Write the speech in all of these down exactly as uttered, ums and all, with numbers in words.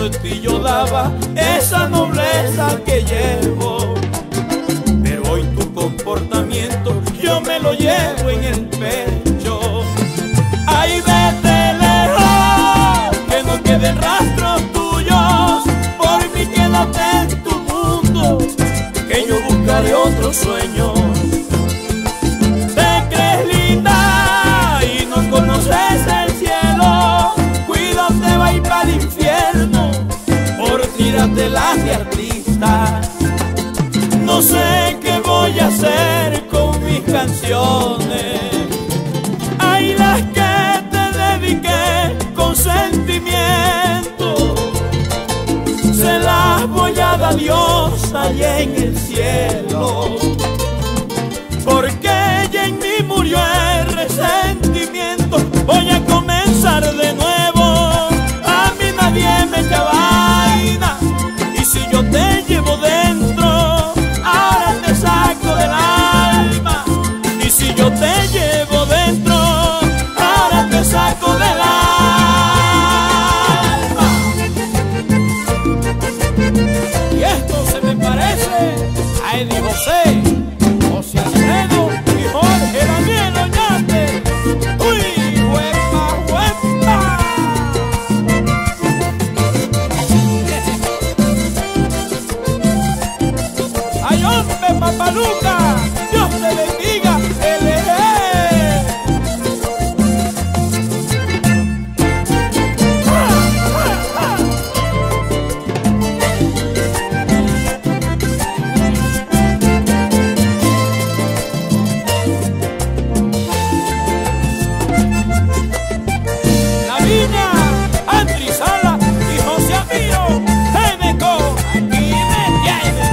por ti yo daba esa nobleza que llevo, pero hoy tu comportamiento yo me lo llevo en el pecho. Ay, vete lejos, que no queden rastros tuyos, por mí quédate en tu mundo, que yo buscaré otro sueño. Te crees linda y no conoces el cielo, cuidado te va a ir para el infierno por tirarte las de artista. No sé qué voy a hacer con mis canciones, ay, las que te dediqué con sentimiento, se las voy a dar a Dios allá en el cielo, porque ella en mí murió el resentimiento. Voy a comenzar de nuevo, a mí nadie me echa vaina, y si yo te llevo dentro, ahora te saco del alma, y si yo te llevo dentro, ahora te saco del alma. Y esto se me parece a Eddie José, José Alfredo y Jorge Daniel Oñate. ¡Uy, huepa, huepa! ¡Ay, hombre, papaluca! ¡Dios te bendiga! ¡L G! La Viña, Andri Sala y José Amiro, Geneco, aquí me tiene.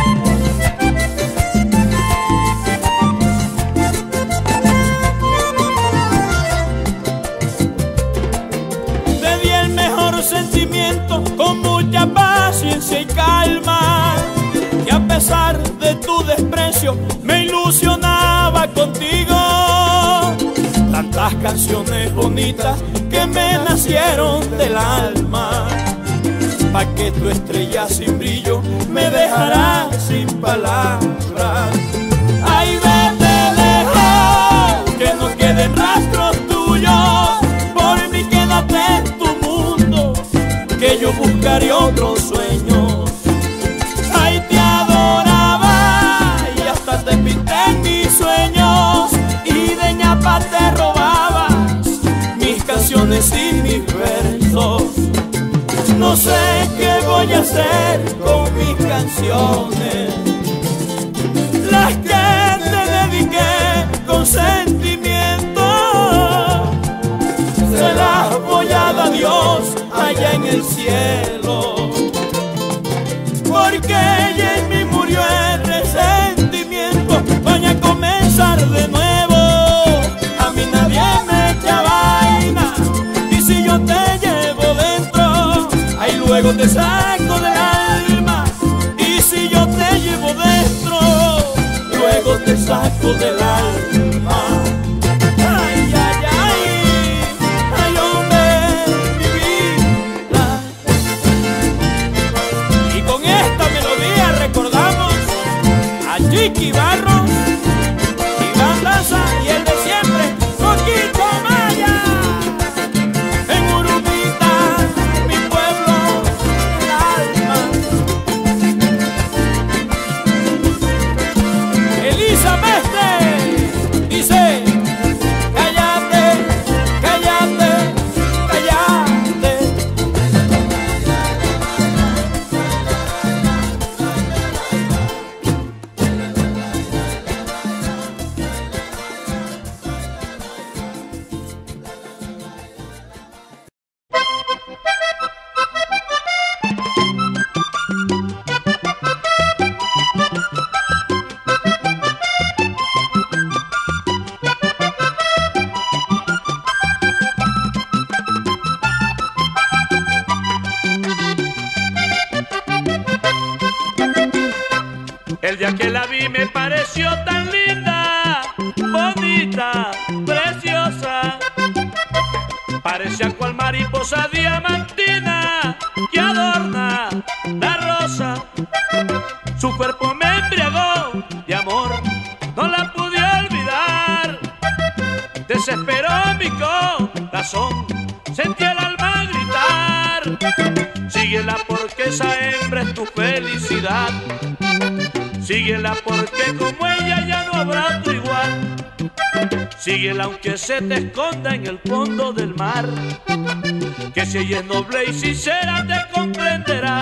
Te di el mejor sentimiento con mucha paciencia y calma, y a pesar de tu desprecio me ilusionaba contigo. Tantas canciones bonitas que me nacieron del alma, pa' que tu estrella sin brillo me dejará sin palabras. Ay, vete lejos, que no queden rastros tuyos, por mí quédate en tu mundo, que yo buscaré otros sueños. Ay, te adoraba y hasta te pinté en mis sueños, y de ñapa te robabas mis canciones y mis versos. No sé qué voy a hacer con mis canciones, las que te dediqué con sentimiento, se las voy a dar a Dios allá en el cielo, porque ella en mí murió el resentimiento. Voy a comenzar de nuevo, a mí nadie me echa vaina, y si yo te llevo dentro, ahí luego te saco del alma, y si yo te llevo dentro, luego te saco del alma. Ay, ay, ay, ay, hombre, mi vida. Y con esta melodía recordamos a Chiqui Barros, Iván Daza y el de siempre, Coquito Maya. En Urumita, mi pueblo, el alma. Elisa Mestre dice: cállate, cállate, cállate. El día que la vi me pareció tan linda, bonita, preciosa. Parecía cual mariposa diamantina que adorna Su cuerpo me embriagó de amor, no la pude olvidar. Desesperó mi corazón, sentí el alma gritar. Síguela porque esa hembra es tu felicidad. Síguela porque como ella ya no habrá otro igual. Síguela aunque se te esconda en el fondo del mar, que si ella es noble y sincera te comprenderá.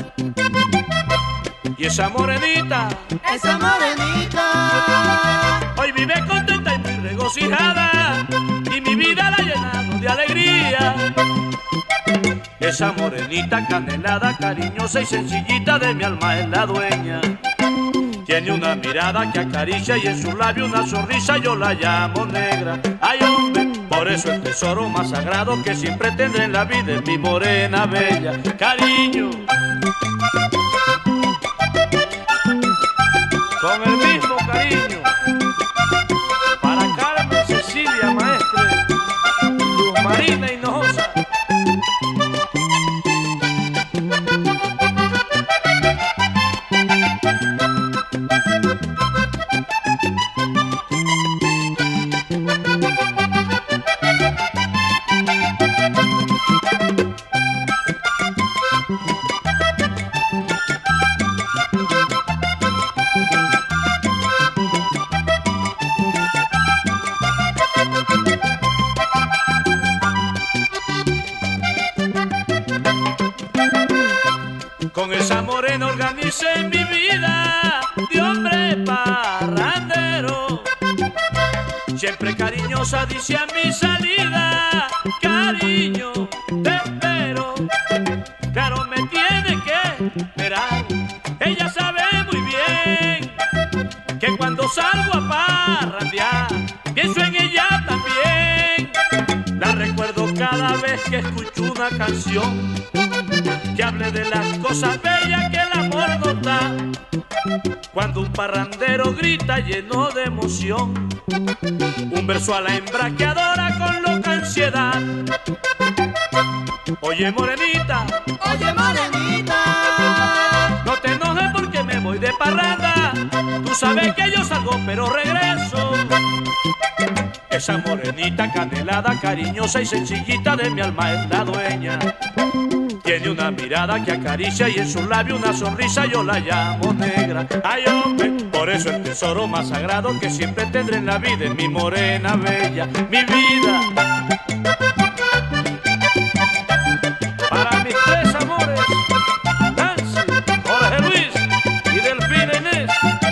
Y esa morenita, esa morenita, hoy vive contenta y muy regocijada, y mi vida la ha llenado de alegría. Esa morenita canelada, cariñosa y sencillita, de mi alma es la dueña. Tiene una mirada que acaricia y en su labio una sonrisa, yo la llamo negra. Ay hombre, por eso el tesoro más sagrado que siempre tendré en la vida es mi morena bella. Cariño, con el mismo cariño, para Carmen Cecilia Maestre, Luz Marina Hinojosa. Con esa morena organicé mi vida de hombre parrandero. Siempre cariñosa dice a mi salida, cariño, te espero. Claro, me tiene que esperar. Ella sabe muy bien que cuando salgo a parrandear, pienso en ella también. La recuerdo cada vez que escucho una canción que hable de las cosas bellas que el amor nos da. Cuando un parrandero grita lleno de emoción un verso a la hembra que adora con loca ansiedad. Oye morenita, oye morenita, no te enojes porque me voy de parranda. Tú sabes que yo salgo pero regreso. Esa morenita canelada, cariñosa y sencillita, de mi alma es la dueña. Tiene una mirada que acaricia y en su labio una sonrisa, yo la llamo negra. Ay hombre, por eso el tesoro más sagrado que siempre tendré en la vida es mi morena bella, mi vida. Para mis tres amores, Nancy, Jorge Luis y Delfina Inés.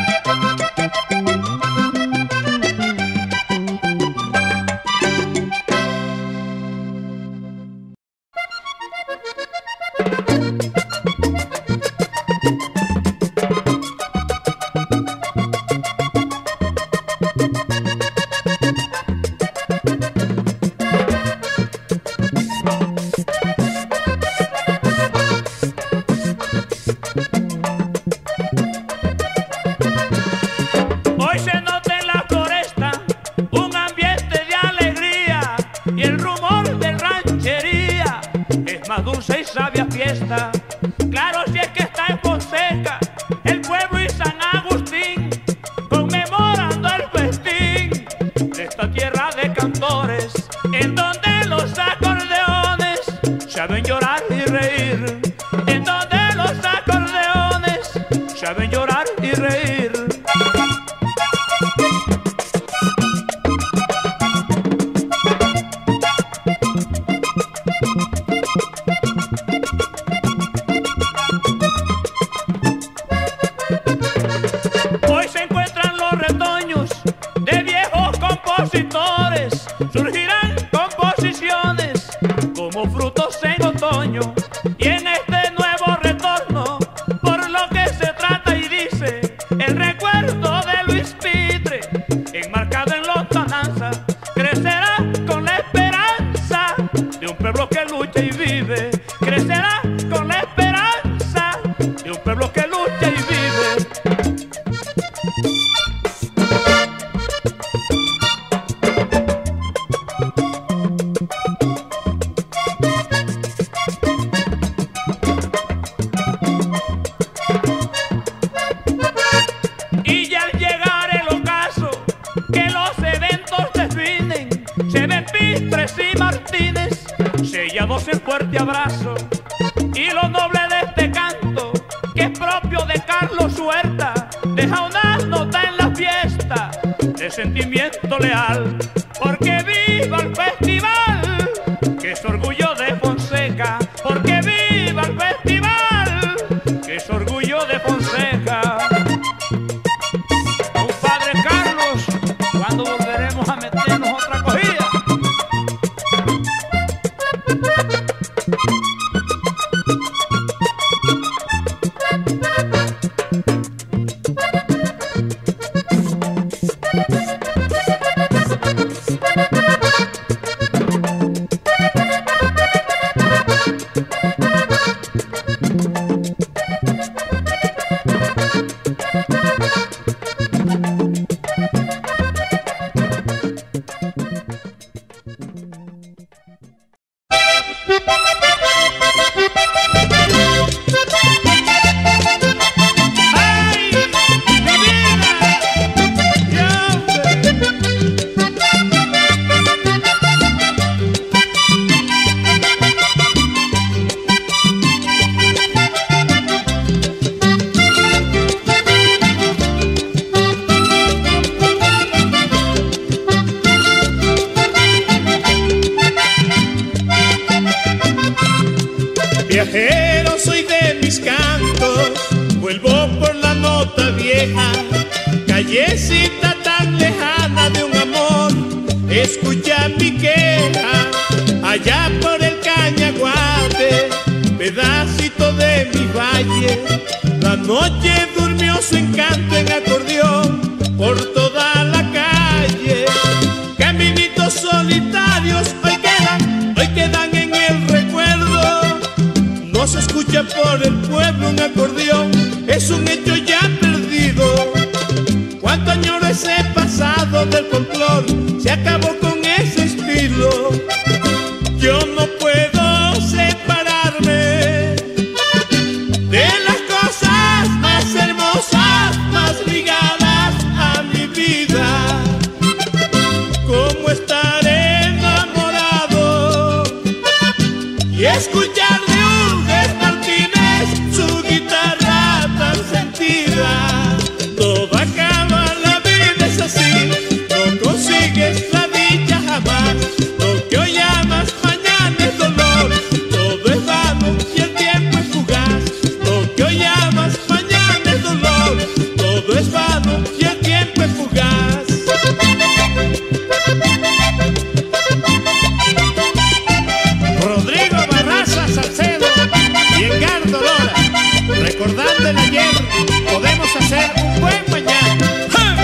Dulce y sabia fiesta, claro si es que está en Fonseca, el pueblo y San Agustín, conmemorando el festín de esta tierra de cantores, en donde los acordeones saben llorar y reír, en donde los acordeones saben llorar y reír. Surgirán composiciones como frutos en otoño, y en este nuevo retorno, por lo que se trata y dice el recuerdo de Luis Pitre, enmarcado en lontananza, crecerá con la esperanza de un pueblo que lucha y vive, crecerá con la esperanza de un pueblo que lucha y vive. orgullo de Carlos Huerta deja una nota en la fiesta de sentimiento leal, porque viva el festival, que es orgullo de Fonseca, porque viva el festival, que es orgullo de Fonseca. Compadre Carlos, ¿cuándo volveremos a meternos otra cogida? Viajero soy de mis cantos, vuelvo por la nota vieja, callecita tan lejana de un amor, escucha mi queja, allá por el Cañaguate, pedacito de mi valle, la noche durmió su encanto en acordeón, por toda la calle, caminitos solitarios hoy quedan, hoy quedan en el recuerdo. No se escucha por el pueblo un acordeón, es un hecho ya perdido. Cuánto añoro ese pasado del folclor, se acabó con ese estilo. Yo no puedo separarme de las cosas más hermosas, más ligadas a mi vida. Cómo estar enamorado y escuchar su guitarra tan sentida. Todo acaba, la vida es así, no consigues la dicha jamás. Lo que hoy amas mañana es dolor, todo es vano y el tiempo es fugaz. Lo que hoy amas mañana es dolor, todo es vano y el tiempo es fugaz. Rodrigo Barraza Salcedo y Edgardo Lora, recordando el ayer, podemos hacer un buen mañana. ¡Ja!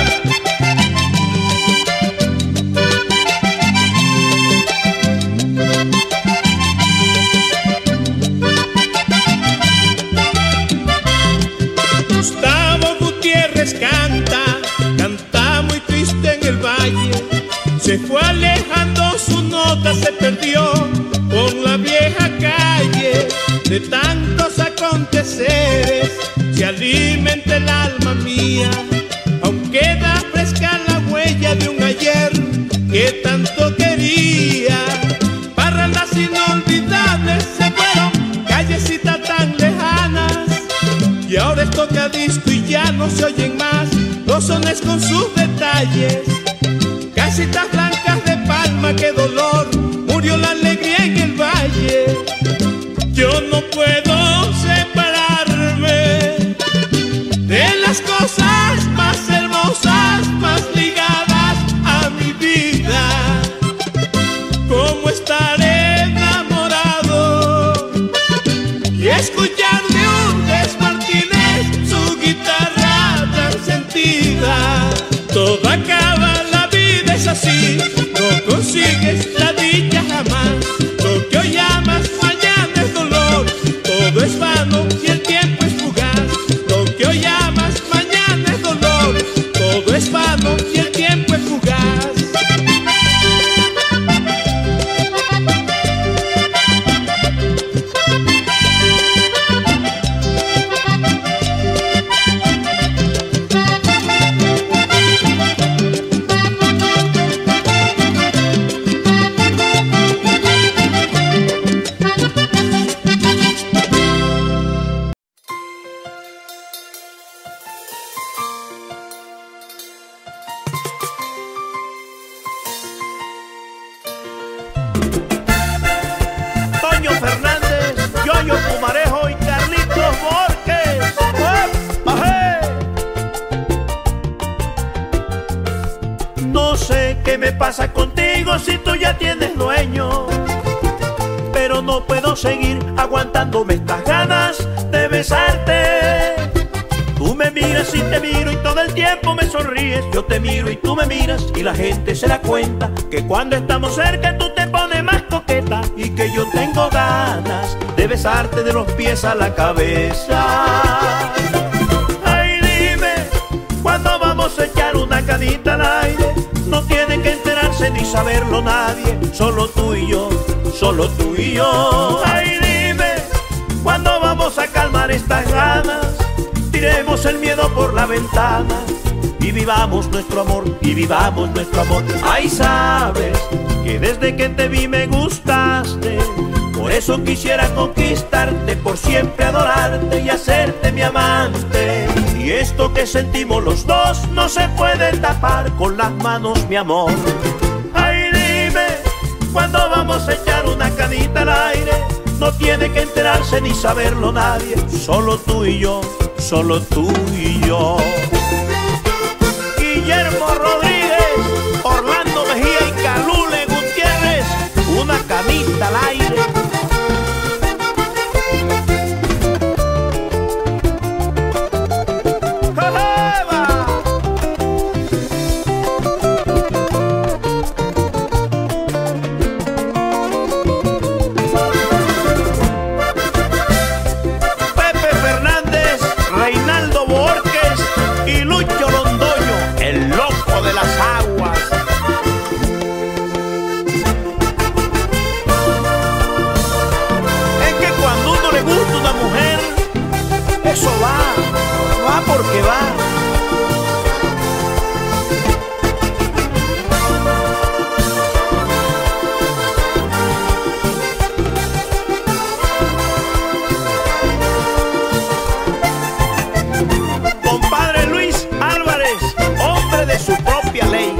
Gustavo Gutiérrez canta, canta muy triste en el valle, se fue alejando, su nota se perdió por la vieja calle. De tantos aconteceres se alimenta el alma mía, aún queda fresca la huella de un ayer que tanto quería. Parrandas inolvidables se fueron, callecitas tan lejanas, y ahora es tocadisco y ya no se oyen más los sones con sus detalles. Casitas blancas de palma, qué dolor, murió la alegría en el valle. Yo no puedo separarme de las cosas más hermosas, más ligadas a mi vida. Cómo estar enamorado y escuchar de Urdes Martínez su guitarra tan sentida. Todo acaba, la vida es así, no consigues la dicha jamás. Lo que hoy amas mañana es dolor, todo es vano y el tiempo es fugaz. Lo que hoy amas mañana es dolor, todo es vano y el tiempo es fugaz. Mayo Pumarejo y Carlitos Borges. ¡Bajé! No sé qué me pasa contigo si tú ya tienes dueño, pero no puedo seguir aguantándome estas ganas de besarte. Tú me miras y te miro y todo el tiempo me sonríes. Yo te miro y tú me miras y la gente se da cuenta que cuando estamos cerca tú te pones más coqueta y que yo tengo ganas de besarte de los pies a la cabeza. Ay, dime, ¿cuándo vamos a echar una canita al aire? No tiene que enterarse ni saberlo nadie, solo tú y yo, solo tú y yo. Ay, dime, ¿cuándo vamos a calmar estas ganas? Tiremos el miedo por la ventana y vivamos nuestro amor, y vivamos nuestro amor. Ay, sabes que desde que te vi me gustaste, por eso quisiera conquistarte, por siempre adorarte y hacerte mi amante. Y esto que sentimos los dos no se puede tapar con las manos, mi amor. Ay, dime, ¿cuándo vamos a echar una canita al aire? No tiene que enterarse ni saberlo nadie, solo tú y yo, solo tú y yo. Guillermo Rodríguez, Orlando Mejía y Calule Gutiérrez, una canita al aire. Porque va. Compadre Luis Álvarez, hombre de su propia ley.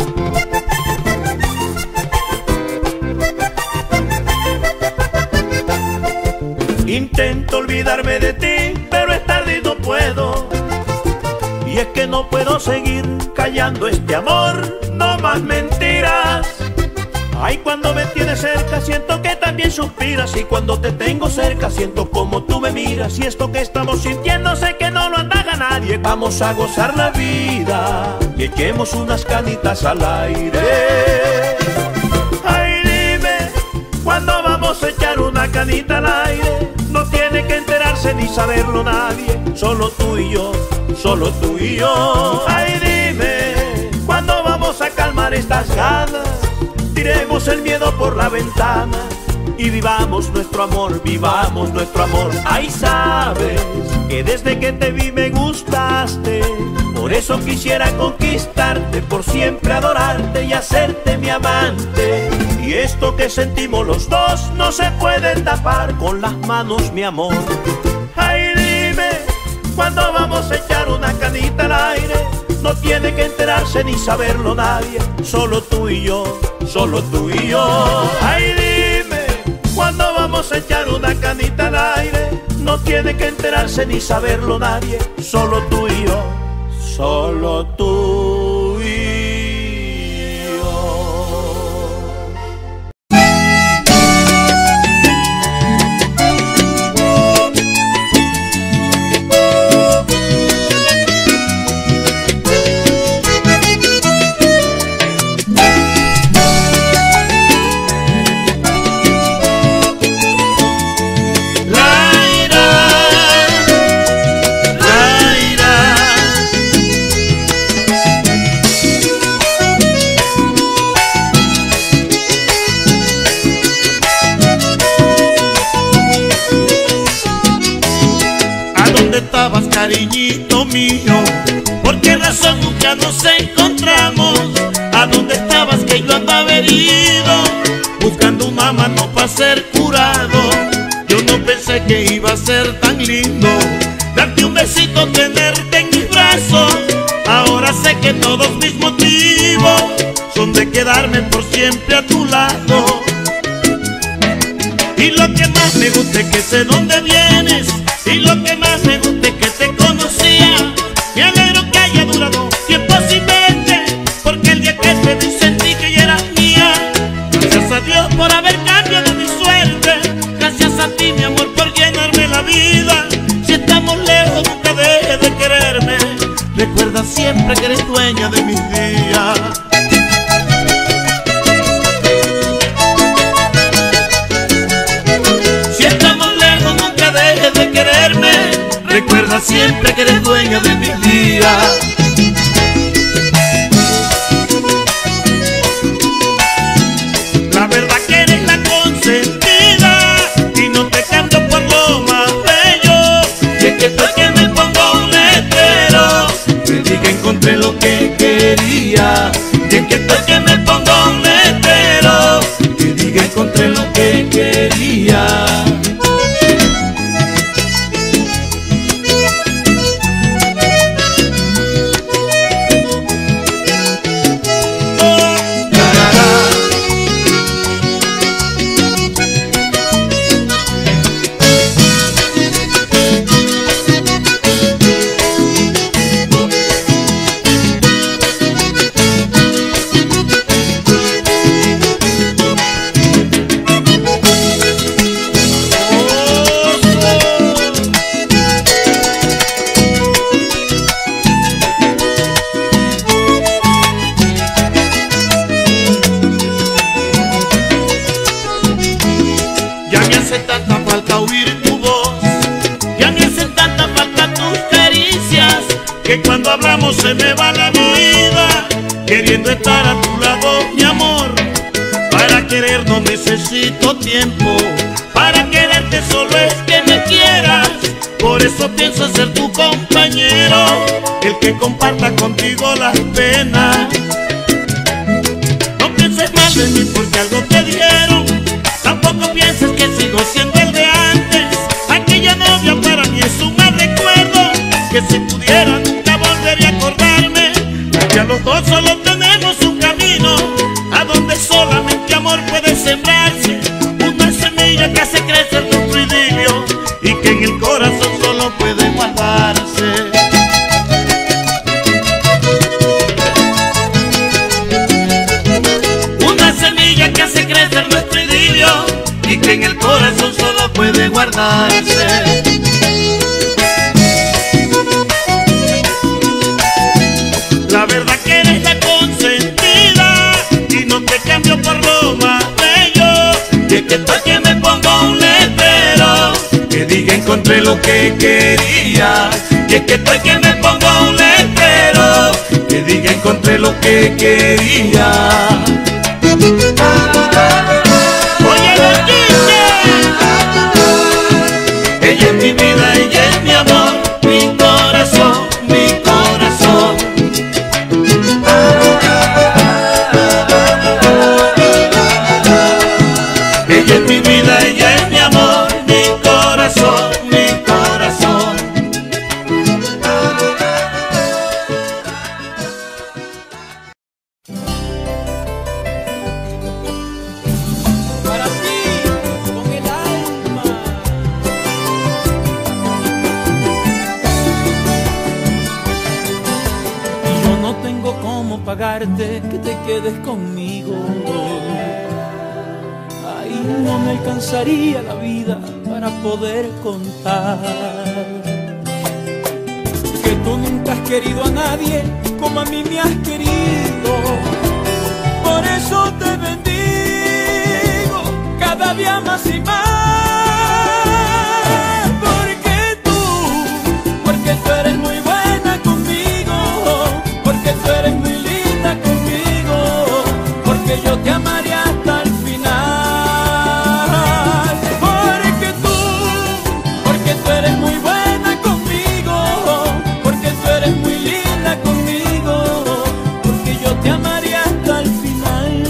Intento olvidarme de ti, pero es tarde y no puedo. Y es que no puedo seguir callando este amor, no más mentiras. Ay, cuando me tienes cerca siento que también suspiras, y cuando te tengo cerca siento como tú me miras. Y esto que estamos sintiendo sé que no lo anda a nadie. Vamos a gozar la vida y echemos unas canitas al aire. Ay, dime, ¿cuándo vamos a echar una canita al aire? No tiene que enterarse ni saberlo nadie, solo tú y yo, solo tú y yo. Ay, dime, ¿cuándo vamos a calmar estas ganas? Tiremos el miedo por la ventana y vivamos nuestro amor, vivamos nuestro amor. Ay, sabes que desde que te vi me gustaste, por eso quisiera conquistarte, por siempre adorarte y hacerte mi amante. Y esto que sentimos los dos no se puede tapar con las manos, mi amor. Ay, dime, ¿cuándo vamos a echar una canita al aire? No tiene que enterarse ni saberlo nadie, solo tú y yo, solo tú y yo. Ay, dime, ¿cuándo vamos a echar una canita al aire? No tiene que enterarse ni saberlo nadie, solo tú y yo, solo tú y yo. Cariñito mío, ¿por qué razón nunca nos encontramos? ¿A dónde estabas que yo andaba herido, buscando una mano para ser curado? Yo no pensé que iba a ser tan lindo darte un besito, tenerte en mis brazos. Ahora sé que todos mis motivos son de quedarme por siempre a tu lado. Y lo que más me gusta Sé que sé dónde vienes y lo que más me gusta es que te conocía. Me alegro que haya durado tiempo sin verte, porque el día que te vi sentí que ya eras mía. Gracias a Dios por haber cambiado mi suerte, gracias a ti mi amor por llenarme la vida. Si estamos lejos nunca dejes de quererme, recuerda siempre que eres dueña de mis días. Si estamos lejos nunca dejes de quererme, recuerda siempre que eres dueña de mis días. La verdad que eres la consentida y no te cambio por lo más bello. Y es que estoy que me pongo un letrero que diga encontré lo que quería. Y es que estoy que me pongo un letrero que diga encontré lo que quería. Ya me hace tanta falta oír tu voz, ya me hacen tanta falta tus caricias, que cuando hablamos se me va la vida, queriendo estar a tu lado, mi amor. Para querer no necesito tiempo, para quererte solo es que me quieras. Por eso pienso ser tu compañero, el que comparta contigo las penas. No pienses mal de mí porque algo te dieron, tampoco pienses que sigo siendo el de antes. Aquella novia para mí es un mal recuerdo, que si pudiera nunca volvería a acordarme. Ya los dos solo tenemos un camino, a donde solamente amor puede sembrarse. Una semilla que hace crecer nuestro idilio y que en el corazón solo puede guardarse. Una semilla que hace crecer nuestro idilio y que en el corazón solo puede guardarse. La verdad que eres la consentida y no te cambio por lo más bello. Y es que estoy que me pongo un letrero que diga encontré lo que quería. Y es que estoy que me pongo un letrero que diga encontré lo que quería. Oye, ella es mi vida, ella es mi amor, mi corazón, mi corazón. Ella es mi vida, ella es mi amor, mi corazón, mi corazón. Para ti, con el alma. Y yo no tengo cómo pagarte que te quedes conmigo. Ahí no me alcanzaría la vida para poder contar que tú nunca has querido a nadie como a mí me has querido. Por eso te bendigo cada día más y más. Porque tú, porque tú eres muy buena conmigo, porque tú eres muy linda conmigo, porque yo te amaré hasta el final. Porque tú, porque tú eres muy buena conmigo, porque tú eres muy linda conmigo, porque yo te amaré hasta el final.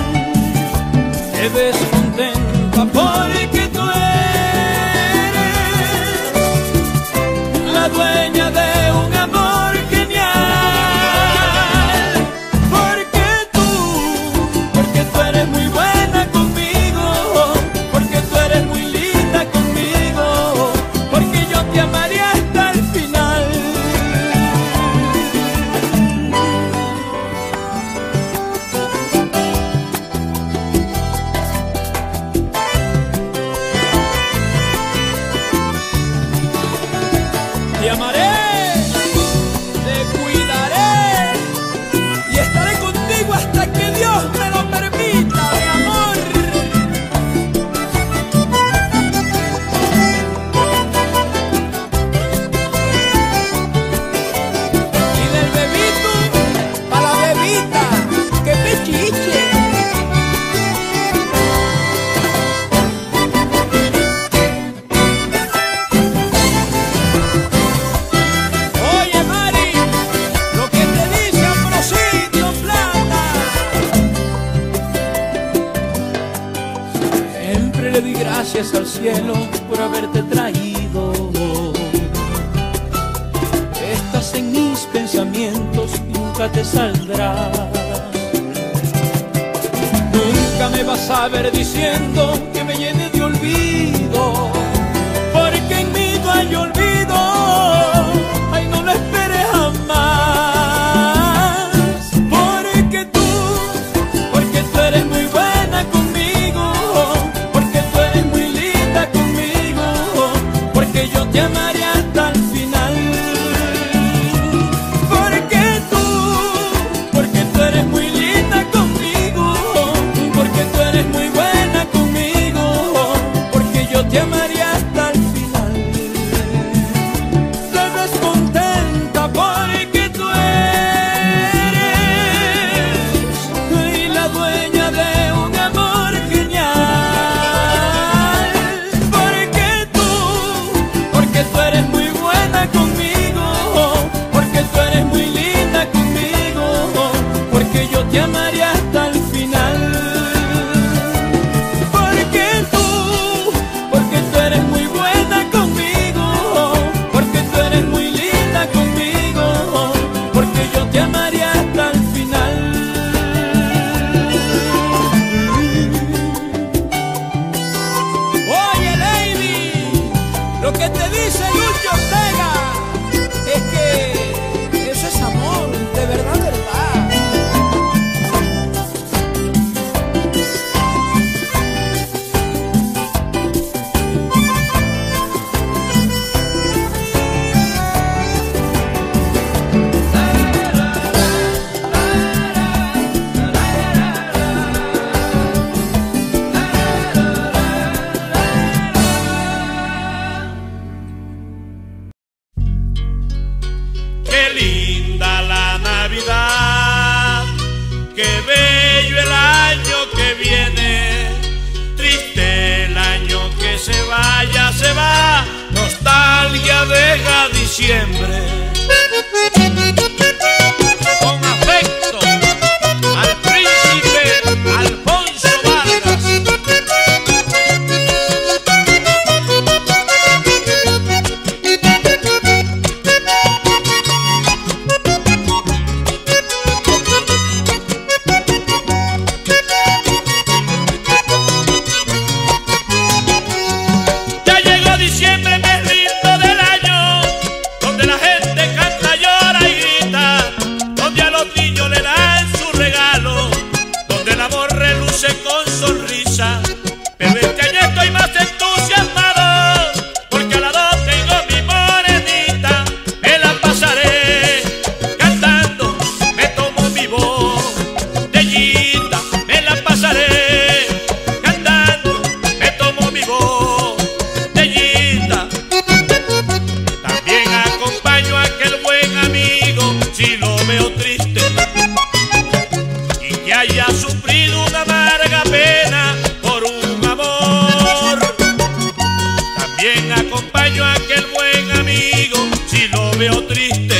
Te ves contenta porque tú eres la dueña de gracias al cielo por haberte traído. Estás en mis pensamientos y nunca te saldrás. Nunca me vas a ver diciendo que me llene de olvido, porque en mí no hay olvido. Ay, no lo esperes jamás, porque tú, porque tú eres muy buena conmigo, porque tú eres muy linda conmigo, porque yo te amaré hasta el final. Porque tú, porque tú eres muy linda conmigo, porque tú eres muy buena conmigo, porque yo te amaré hasta el final. Te ves contenta porque tú eres la dueña de un amor genial. Porque tú, porque tú eres muy buena conmigo, porque tú eres muy linda conmigo, porque yo te amaré hasta el final. Porque tú, porque tú eres muy buena conmigo, porque tú eres muy linda conmigo, porque yo te amaré hasta el final. Oye, Lady, lo que te dice Lucho Ortega es que ese es amor, de verdad, de verdad. Qué linda la Navidad, qué bello el año que viene, triste el año que se vaya, se va, nostalgia deja diciembre. Con afecto al príncipe Alfonso Vargas. Ya llegó diciembre, mes lindo del año, donde la gente canta, llora y grita, donde a los niños le dan su regalo, donde el amor reluce con sonrisa. Pero este año estoy más entusiasmado, porque al lado tengo mi morenita, me la pasaré cantando, me tomo mi botellita, me la pasaré cantando, me tomo mi botellita. También acompaño a aquel buen amigo si lo veo triste y que haya sufrido una amarga pena por un amor. También acompaño a aquel buen amigo si lo veo triste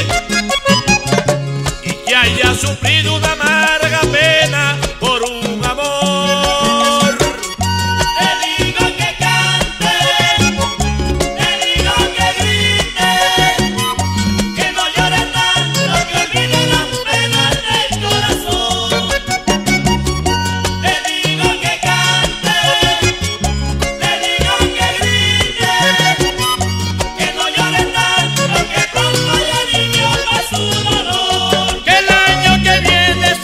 y que haya sufrido una amarga pena por un amor. Te digo que cante, te digo que grite, que no llore tanto, que olvide las penas del corazón. Te digo que cante, te digo que grite, que no llore tanto, que pronto haya alivios para su dolor. Que el año que viene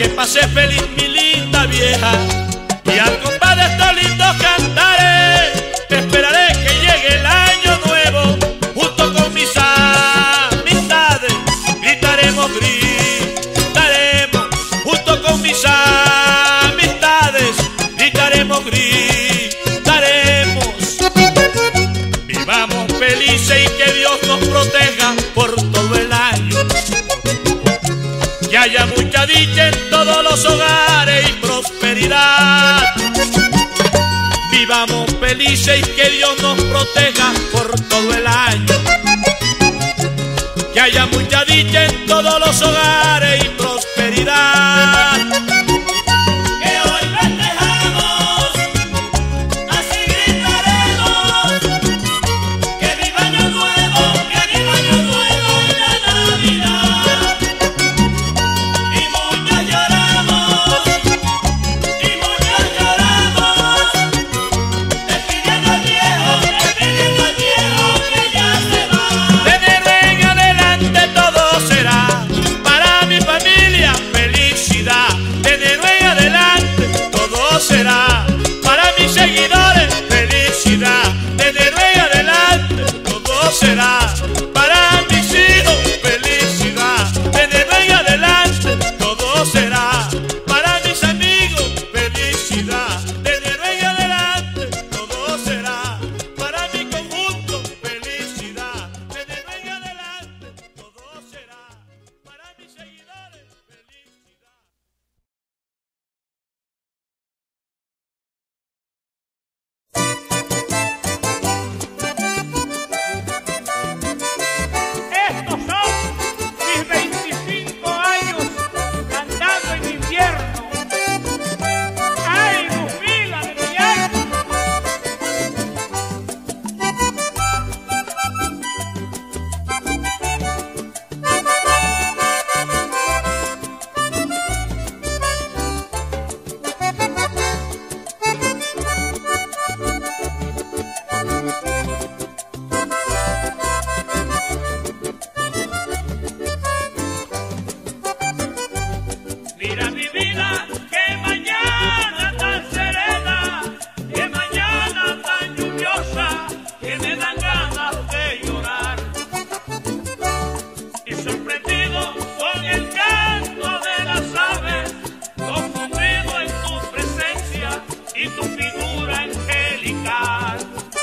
que pase feliz mi linda vieja. Y al compás de estos lindos cantares, te esperaré que llegue el año nuevo. Junto con mis amistades, gritaremos, gritaremos. Junto con mis amistades, gritaremos, gritaremos. Vivamos felices y que Dios nos proteja por todo el año. Que haya mucha dicha en todos los hogares y prosperidad. Vivamos felices y que Dios nos proteja por todo el año. Que haya mucha dicha en todos los hogares y prosperidad. Que hoy festejamos, así gritaremos. Que viva año nuevo, que viva año nuevo y la Navidad. Y muchos lloramos, y muchos lloramos, despidiendo al viejo, despidiendo al viejo que ya se va. De enero en adelante todo será para mi familia felicidad. De enero en adelante todo será para mis seguidores felicidad. De enero en adelante todo será para mis hijos felicidad. De enero en adelante todo será para mis amigos felicidad. De enero en adelante todo será para mi conjunto felicidad. De enero en adelante todo será para mis seguidores felicidad. Estos son mis veinticinco años cantando en invierno. ¡Ay, Lucila de mi alma! Mira mi vida, que mañana tan serena, que mañana tan lluviosa, que me dan ganas de llorar. Y sorprendido con el canto de las aves, confundido en tu presencia y tu figura angelical.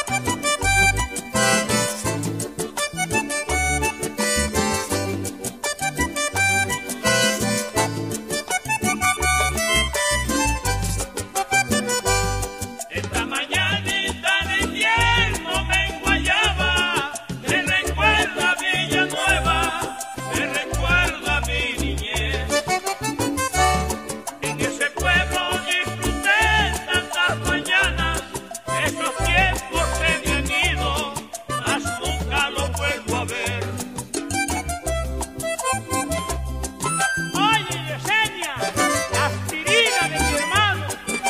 Esta mañanita de invierno me enguayaba, me recuerda a Villanueva, me recuerda a mi niñez. En ese pueblo disfruté tantas mañanas, esos tiempos se me han ido, mas nunca lo vuelvo a ver. Oye, Yesenia, la aspirina de mi hermano.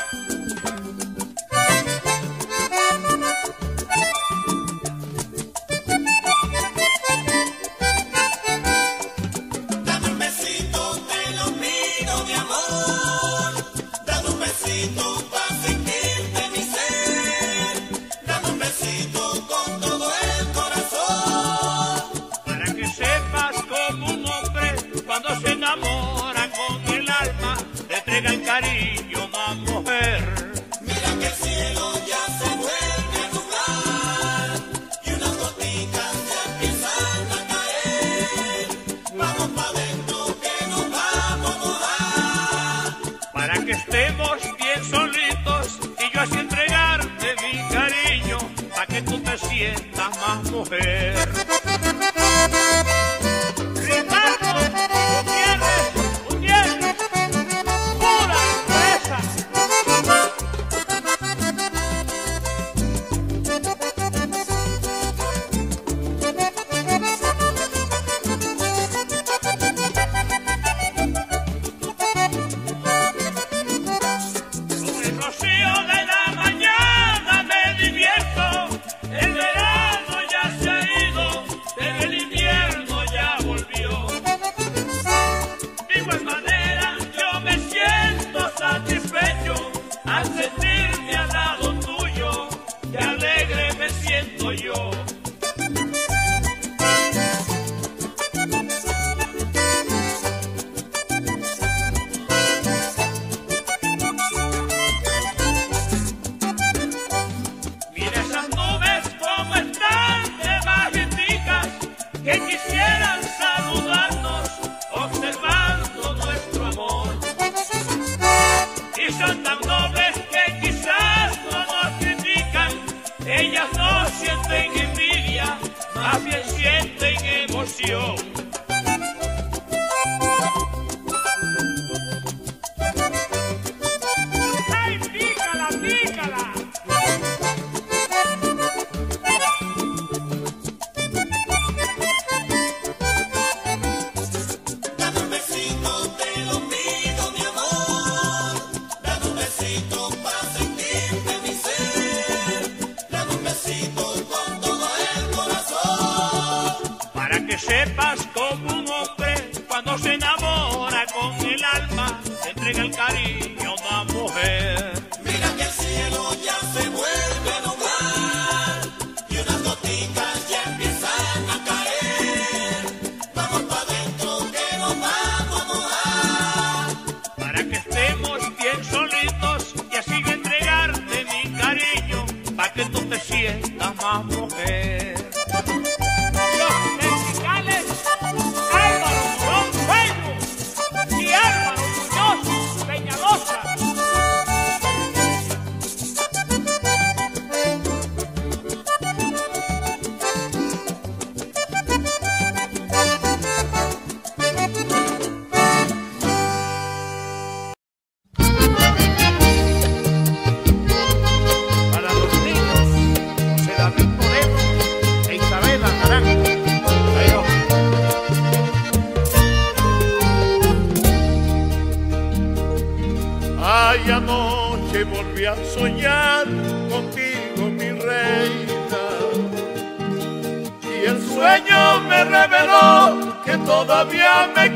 Dame un besito, te lo pido, mi amor. Dame un besito para sentirte mi ser. Dame un besito con todo el corazón. Para que sepas como un hombre cuando se enamora con el alma le entrega el cariño a una mujer. Mira que el cielo ya se vuelve a nublar y unas gotitas ya empiezan a caer. Vamos pa' dentro que nos vamos a mojar. Para que estemos bien solitos y yo así entregarte mi cariño, para que tú te sientas más mujer. Ricardo Gutiérrez, Gutiérrez, pura, pues. y son tan nobles que quizás no nos critican. Ellas no sienten envidia, más bien sienten emoción. ¡Ay, pícala, pícala! Dame un besito, te lo pido, mi amor. Dame un besito para sentirte mi ser. Dame un besito con todo el corazón. Para que sepas como un hombre cuando se enamora con el alma, se entrega el cariño a una mujer. Mira que el cielo ya se vuelve a nublar y unas gotitas ya empiezan a caer. Vamos pa' dentro que nos vamos a mojar. Para que estemos bien solitos y así yo entregarte mi cariño, para que tú te sientas más mujer. Los musicales Álvaro Durón Cuello y Álvaro Muñoz Peñalosa. Para los niños, José David Moreno e Isabela Naranjo. Ahí va. Ay, anoche volví a soñar contigo, mi reina, y el sueño me reveló que todavía me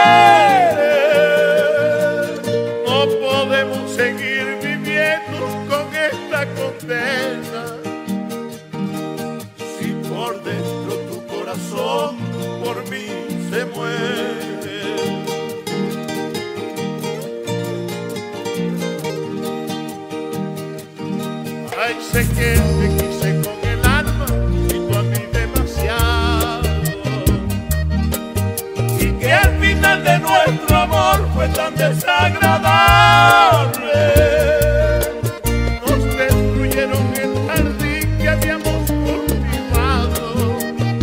quieres. No podemos seguir viviendo con esta condena, si por dentro tu corazón por mí se muere. Ay, sé que te quise con el alma y tú a mí demasiado, y que al final de nuestro amor fue tan desagradable. Nos destruyeron el jardín que habíamos cultivado,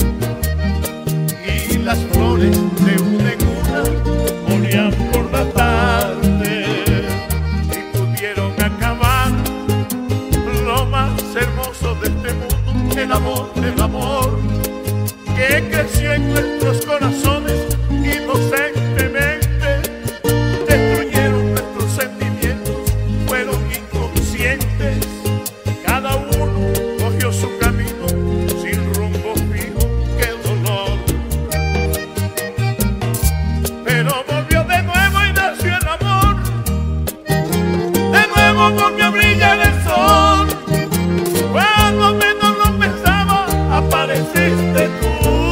y las flores de una en una morían por la tarde y pudieron acabar lo más hermoso de este mundo, el amor, el amor que creció en nuestros corazones inocentemente. Destruyeron nuestros sentimientos, fueron inconscientes. Cada uno cogió su camino sin rumbo fijo, qué dolor. Pero volvió de nuevo y nació el amor. De nuevo volvió a brillar el sol. Cuando menos lo pensaba, apareciste tú.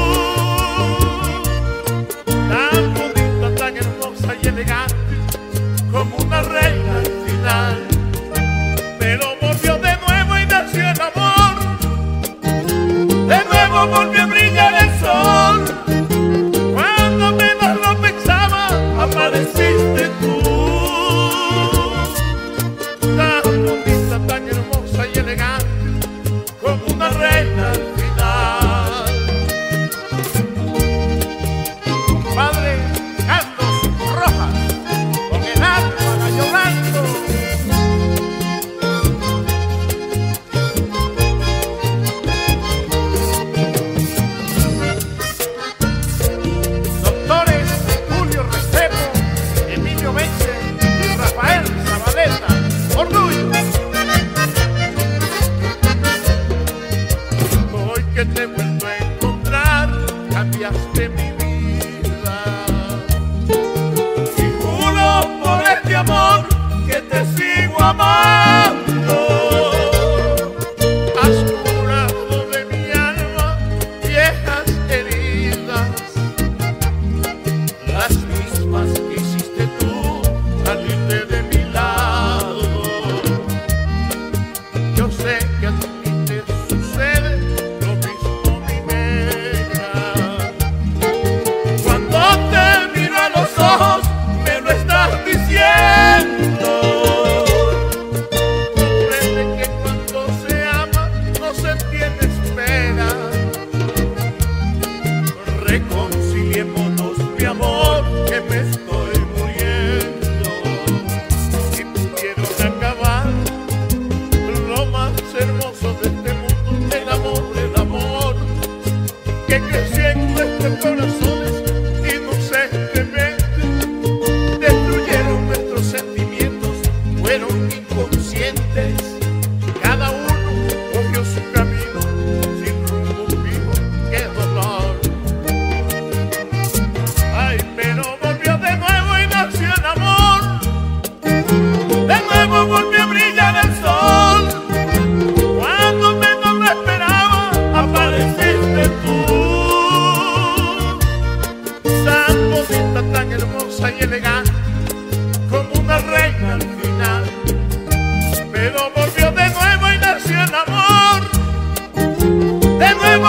Tan bonita, tan hermosa y elegante, como una reina al final. Pero volvió de nuevo y nació el amor. De nuevo volvió a brillar el sol. Cuando menos lo pensaba, apareciste tú. Tan bonita, tan hermosa y elegante, como una reina al final. Padre Carlos Rojas, con el alma llorando. Doctores Julio Restrepo, Emilio Benja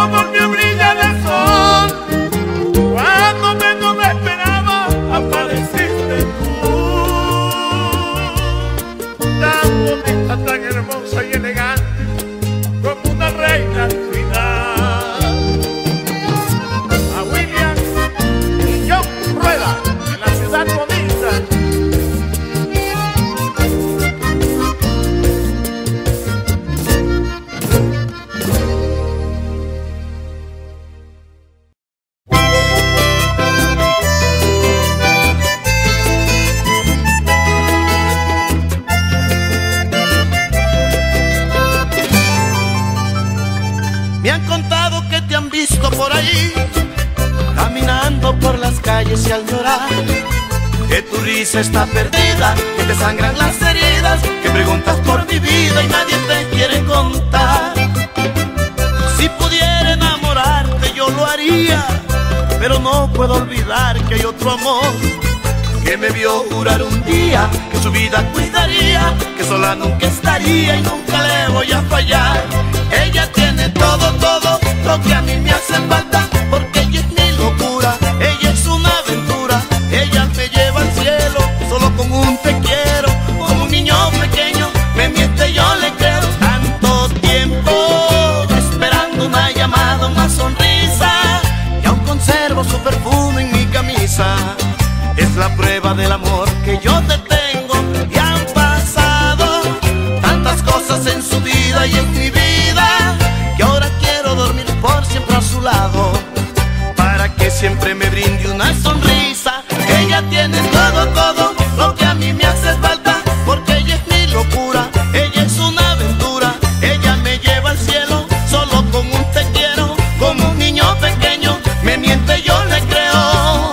como por mí brilla el sol. Cuando menos me esperaba, apareciste tú. Tan bonita, tan hermosa y elegante, como una reina al final. A William y John Rueda, en la ciudad bonita. Me han contado que te han visto por ahí, caminando por las calles y al llorar, que tu risa está perdida, que te sangran las heridas, que preguntas por mi vida y nadie te quiere contar. Si pudiera enamorarte yo lo haría, pero no puedo olvidar que hay otro amor que me vio jurar un día que su vida cuidaría, que sola nunca estaría y nunca le voy a fallar. Ella tiene todo, todo lo que a mí me hace falta, porque ella es mi locura, ella es una aventura, ella me lleva al cielo solo con un te quiero, como un niño pequeño me miente yo le creo. Tanto tiempo esperando una llamada, una sonrisa, y aún conservo su perfume en mi camisa. Es la prueba del amor que yo te tengo, y han pasado tantas cosas en su vida y en mi vida, que ahora quiero dormir por siempre a su lado, para que siempre me brinde una sonrisa. Ella tiene todo, todo lo que a mí me hace falta, porque ella es mi locura, ella es una aventura, ella me lleva al cielo solo con un te quiero, como un niño pequeño me miente yo le creo.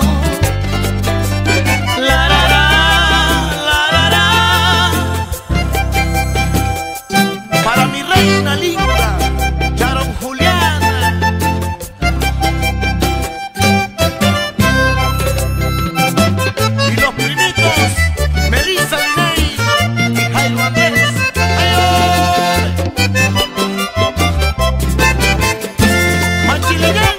La, la, la, la, la, la. Para mi reina linda, Sharon Juliana. Y los primitos, Melissa Liney y Jairo Andrés. ¡Ay, ay! Machilillán.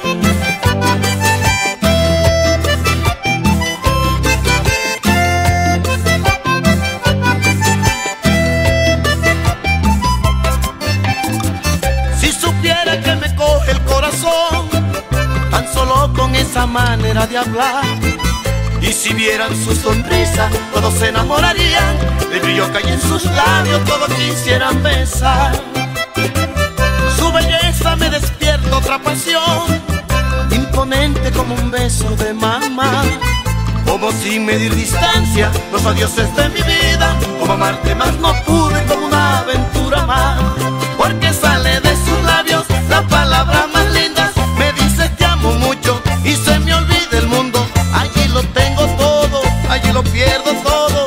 Si supiera que me coge el corazón tan solo con esa manera de hablar, y si vieran su sonrisa todos se enamorarían, el brillo que hay en sus labios todos quisieran besar. Su belleza me despierta otra pasión, imponente como un beso de mamá, como sin medir distancia los adioses de mi vida, como amarte más no pude, como una aventura más, porque sale de sus labios la palabra más linda, me dice te amo mucho y se me olvida el mundo, allí lo tengo todo, allí lo pierdo todo,